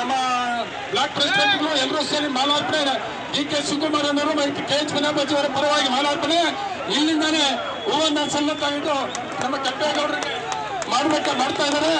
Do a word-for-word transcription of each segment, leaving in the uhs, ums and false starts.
ನಮ್ಮ ಬ್ಲಾಕ್ ಪ್ರೆಸಿಡೆಂಟ್ಗಳು ಎಲ್ಲರೂ ಸೇರಿ ಮಾಲಾರ್ಪಣೆ ಡಿ ಕೆ ಶಿವಕುಮಾರ್ ಅವರು ಮತ್ತು ಕೆ ಎಚ್ ವಿನಾಬಾಜಿ ಅವರ ಪರವಾಗಿ ಮಾಲಾರ್ಪಣೆ ಇಲ್ಲಿಂದಾನೆ ಹೂವನ್ನ ಸಲ್ಲತ್ತಾಗಿದ್ದು ನಮ್ಮ ಕೆಂಪೇಗೌಡರಿಗೆ ಮಾಡ್ಬೇಕ ಮಾಡ್ತಾ ಇದ್ದಾರೆ.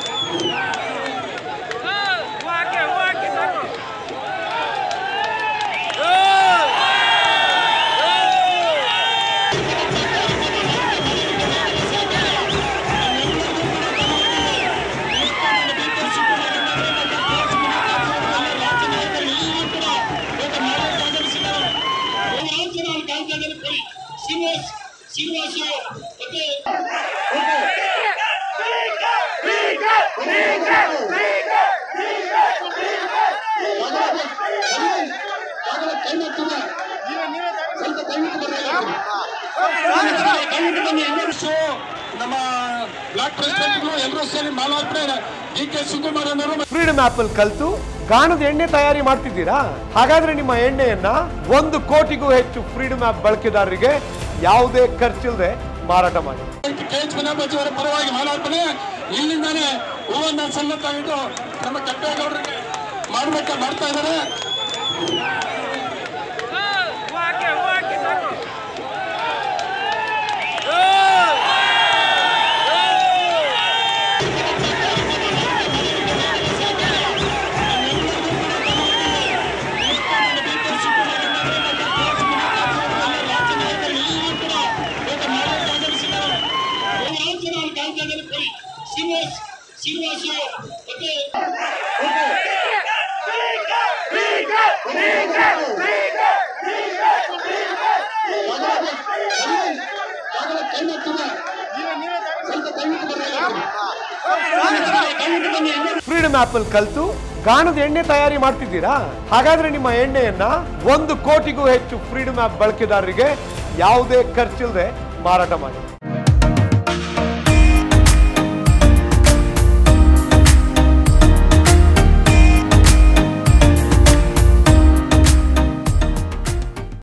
ನಮ್ಮ ಬ್ಲಾಕ್ ಪ್ರೆಸಿಡೆಂಟ್ಗಳು ಎಲ್ಲರೂ ಸೇರಿ ಮಾಲಾರ್ಪಣೆ ಡಿ ಕೆ ಶಿವಕುಮಾರ್ ಅವರು ಫ್ರೀಡಮ್ ಆಪ್ ಅಲ್ಲಿ ಕಲ್ತು ಗಾಣದ ಎಣ್ಣೆ ತಯಾರಿ ಮಾಡ್ತಿದ್ದೀರಾ? ಹಾಗಾದ್ರೆ ನಿಮ್ಮ ಎಣ್ಣೆಯನ್ನ ಒಂದು ಕೋಟಿಗೂ ಹೆಚ್ಚು ಫ್ರೀಡಮ್ ಆಪ್ ಬಳಕೆದಾರರಿಗೆ ಯಾವುದೇ ಖರ್ಚಿಲ್ಲದೆ ಮಾರಾಟ ಮಾಡಿ. ಕೆ ಎಚ್ ವಿನಾಬಾಜಿ ಅವರ ಪರವಾಗಿ ಮಾಲಾರ್ಪಣೆ ಇಲ್ಲಿಂದಾನೆ ಹೂವನ್ನ ಸಲ್ಲತ್ತಾಗಿದ್ದು ನಮ್ಮ ಕೆಂಪೇಗೌಡರಿಗೆ ಮಾಡ್ಬೇಕ ಮಾಡ್ತಾ ಇದ್ದಾರೆ. ಫ್ರೀಡಮ್ ಆಪ್ ಅಲ್ಲಿ ಕಲ್ತು ಗಾಣದ ಎಣ್ಣೆ ತಯಾರಿ ಮಾಡ್ತಿದ್ದೀರಾ? ಹಾಗಾದ್ರೆ ನಿಮ್ಮ ಎಣ್ಣೆಯನ್ನ ಒಂದು ಕೋಟಿಗೂ ಹೆಚ್ಚು ಫ್ರೀಡಮ್ ಆಪ್ ಬಳಕೆದಾರರಿಗೆ ಯಾವುದೇ ಖರ್ಚಿಲ್ಲದೆ ಮಾರಾಟ ಮಾಡಿ.